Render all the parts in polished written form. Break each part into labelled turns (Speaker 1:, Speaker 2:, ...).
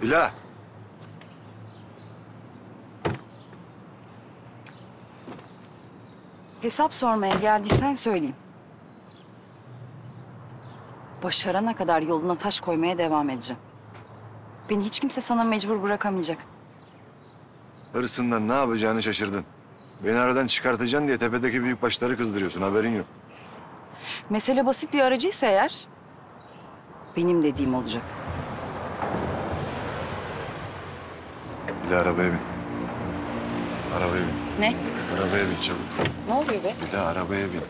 Speaker 1: Bila.
Speaker 2: Hesap sormaya geldiysen söyleyeyim. Başarana kadar yoluna taş koymaya devam edeceğim. Beni hiç kimse sana mecbur bırakamayacak.
Speaker 1: Hırsından ne yapacağını şaşırdın. Beni aradan çıkartacaksın diye tepedeki büyükbaşları kızdırıyorsun. Haberin yok.
Speaker 2: Mesele basit bir aracıysa eğer... benim dediğim olacak.
Speaker 1: Bila arabaya bin. Arabaya bin.
Speaker 2: Ne?
Speaker 1: Arabaya bin çabuk.
Speaker 2: Ne oluyor be?
Speaker 1: Bila arabaya bin.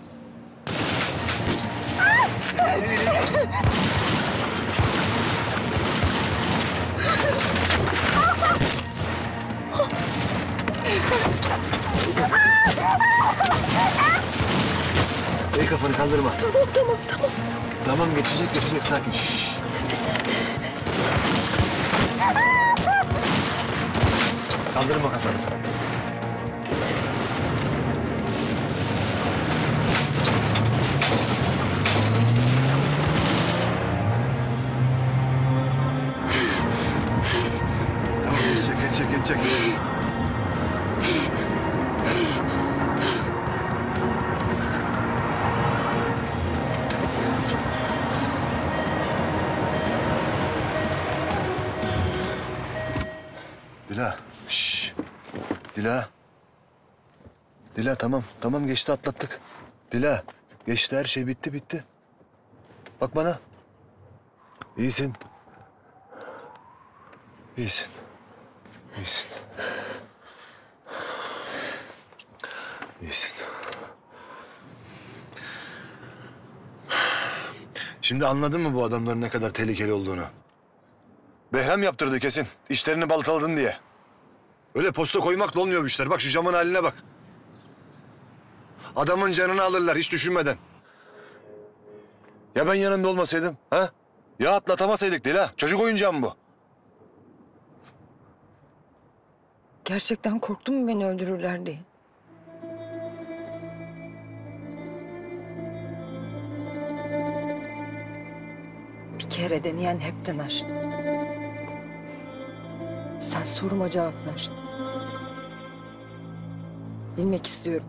Speaker 1: Ey kafanı kaldırma.
Speaker 3: Tamam.
Speaker 1: Tamam geçecek sakin. Şşş. Kaldırma kafanı sen. Tamam geçecek. Dila. Şşş. Dila. Dila tamam geçti atlattık. Dila geçti her şey bitti. Bak bana. İyisin. İyisin. Şimdi anladın mı bu adamların ne kadar tehlikeli olduğunu? Behram yaptırdı kesin. İşlerini baltaladın diye. Öyle posta koymakla olmuyor bu işler. Bak şu camın haline bak. Adamın canını alırlar hiç düşünmeden. Ya ben yanında olmasaydım, ha? Ya atlatamasaydık Dila. Çocuk oyuncağı mı bu?
Speaker 2: Gerçekten korktun mu beni öldürürler diye? Bir kere deneyen hep dener. Sen soruma cevap ver. Bilmek istiyorum.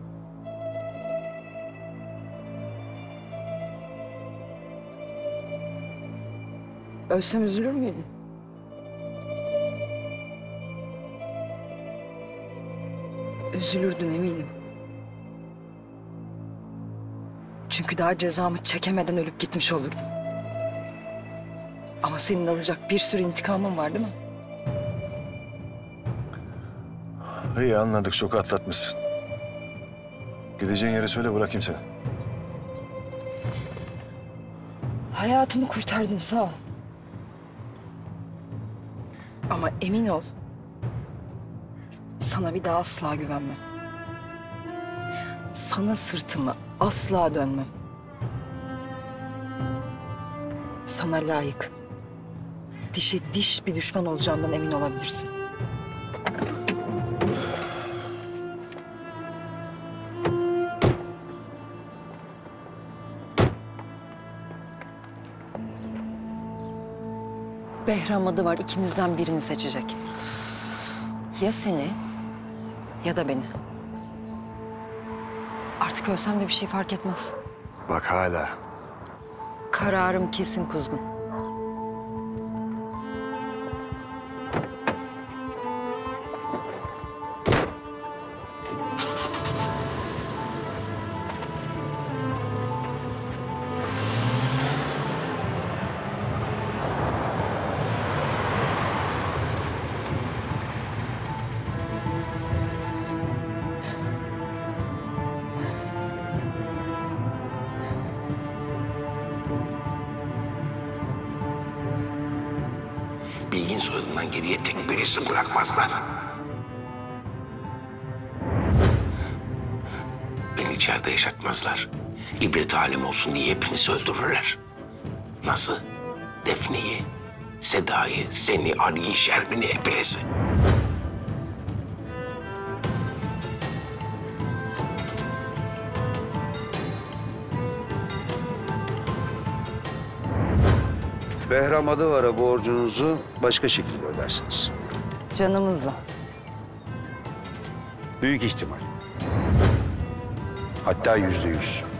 Speaker 2: Ölsem üzülür müydün? Üzülürdün eminim. Çünkü daha cezamı çekemeden ölüp gitmiş olurdum. Ama senin alacak bir sürü intikamın var değil mi?
Speaker 1: İyi anladık, şoku atlatmışsın. Gideceğin yere söyle, bırakayım seni.
Speaker 2: Hayatımı kurtardın, sağ ol. Ama emin ol, sana bir daha asla güvenmem. Sana sırtımı asla dönmem. Sana layık, dişe diş bir düşman olacağımdan emin olabilirsin. Behram adı var, ikimizden birini seçecek. Ya seni ya da beni. Artık ölsem de bir şey fark etmez.
Speaker 1: Bak hala.
Speaker 2: Kararım kesin Kuzgun.
Speaker 4: Bilgin soyadından geriye tek bir isim bırakmazlar. Beni içeride yaşatmazlar. İbret alem olsun diye hepinizi öldürürler. Nasıl? Defne'yi, Seda'yı, seni, Ali'yi, Şermin'i, hepinizi.
Speaker 3: Behram Adıvar'a borcunuzu başka şekilde ödersiniz.
Speaker 2: Canımızla.
Speaker 3: Büyük ihtimal. Hatta %100.